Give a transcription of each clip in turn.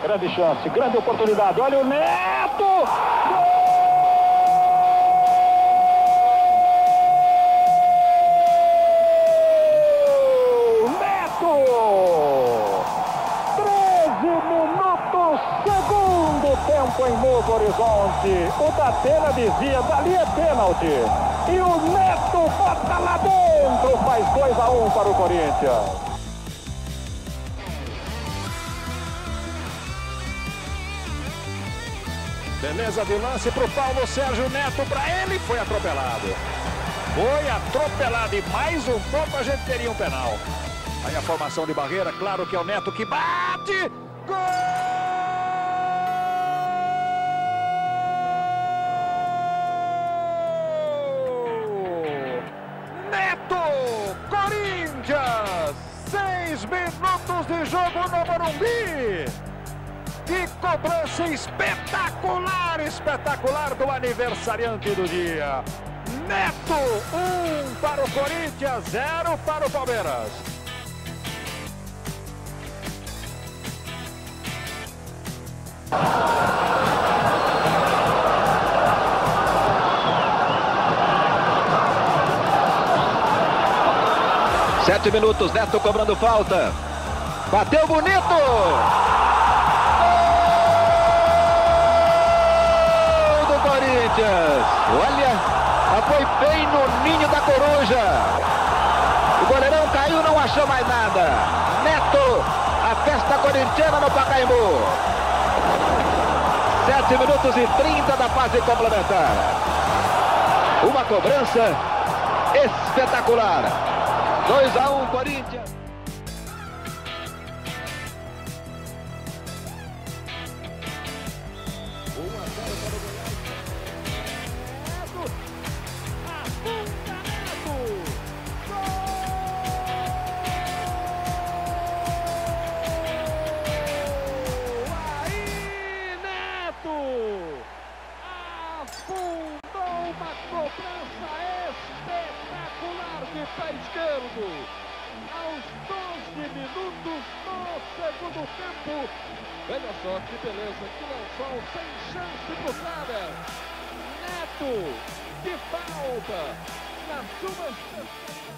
Grande chance, grande oportunidade. Olha o Neto! Gol! Neto! 13 minutos, segundo tempo em Novo Horizonte. O Datena dizia, dali é pênalti. E o Neto bota lá dentro, faz 2-1 para o Corinthians. Beleza de lance para o Paulo Sérgio Neto, para ele, foi atropelado. Foi atropelado e mais um pouco a gente teria um penal. Aí a formação de barreira, claro que é o Neto que bate. Gol! Neto! Corinthians! 6 minutos de jogo no Morumbi! Que cobrança espetacular, espetacular do aniversariante do dia. Neto, 1 para o Corinthians, 0 para o Palmeiras. Sete minutos, Neto cobrando falta. Bateu bonito! Olha, foi bem no ninho da coruja. O goleirão caiu, não achou mais nada. Neto, a festa corintiana no Pacaembu. 7 minutos e 30 da fase complementar. Uma cobrança espetacular. 2-1 Corinthians. Afundou uma cobrança espetacular de pé esquerdo. Aos 12 minutos do segundo tempo. Olha só que beleza, que lençol, sem chance pro cara. Neto, que falta na sua...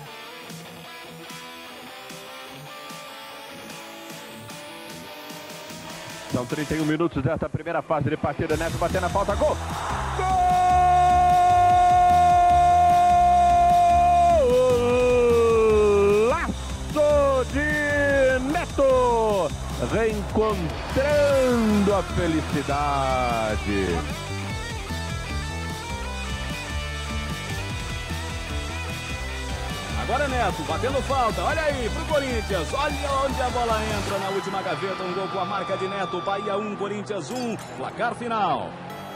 São 31 minutos desta primeira fase de partida. Neto batendo a falta. Gol! Golaço de Neto! Reencontrando a felicidade. Agora Neto, batendo falta, olha aí pro Corinthians, olha onde a bola entra na última gaveta, um gol com a marca de Neto, Bahia 1, Corinthians 1, placar final.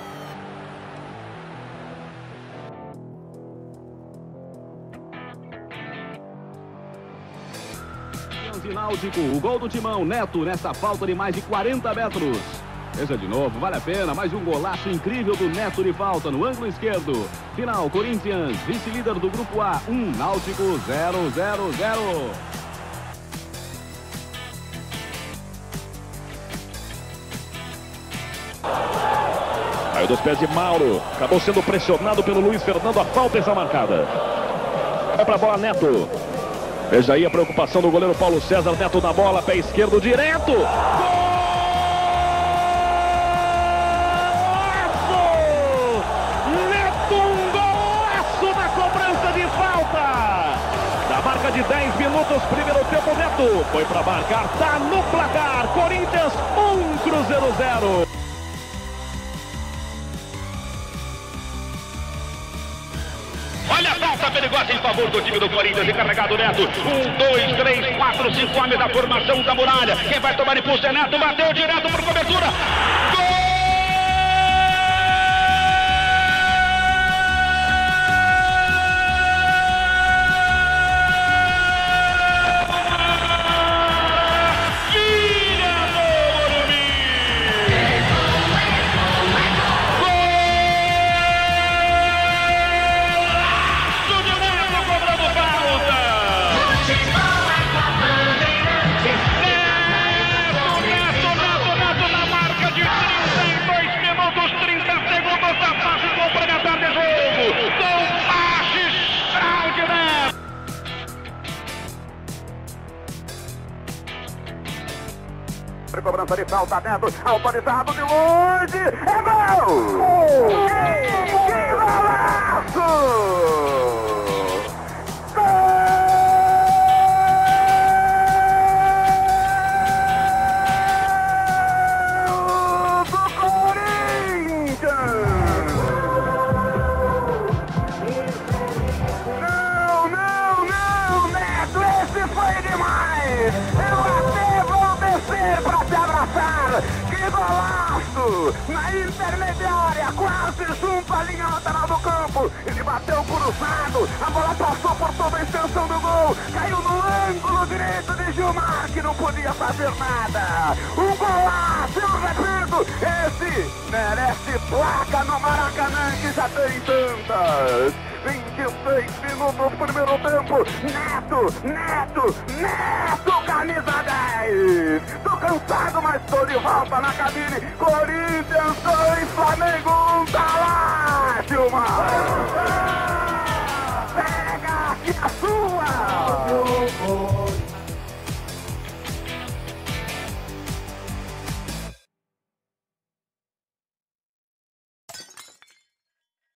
De Náutico, o gol do Timão, Neto nessa falta de mais de 40 metros. Veja de novo, vale a pena, mais um golaço incrível do Neto de falta no ângulo esquerdo. Final, Corinthians, vice-líder do Grupo A, 1, Náutico 0-0-0. Saiu dos pés de Mauro, acabou sendo pressionado pelo Luiz Fernando, a falta está marcada. Vai pra bola Neto. Veja aí a preocupação do goleiro Paulo César, Neto na bola, pé esquerdo direto. Gol! Marca de 10 minutos, primeiro tempo, Neto foi para marcar, tá no placar, Corinthians 1, Cruzeiro 0. Olha a falta perigosa em favor do time do Corinthians, encarregado Neto, 1, 2, 3, 4, 5 homens da formação da muralha, quem vai tomar impulso é Neto, bateu direto por cobertura, gol! cobrança de falta, Neto, autorizado de longe, é gol! Que golaço! Que golaço! Na intermediária, quase junto à linha lateral do campo. Ele bateu cruzado, a bola passou por toda a extensão do gol. Caiu no ângulo direito de Gilmar, que não podia fazer nada. Um golaço, eu repito, esse merece placa no Maracanã, que já tem tantas. 26 minutos, primeiro tempo. Neto, camisa 10. Tô cansado, mas tô de volta na cabine. Corinthians 2, Flamengo 1, tá lá, Gilmar.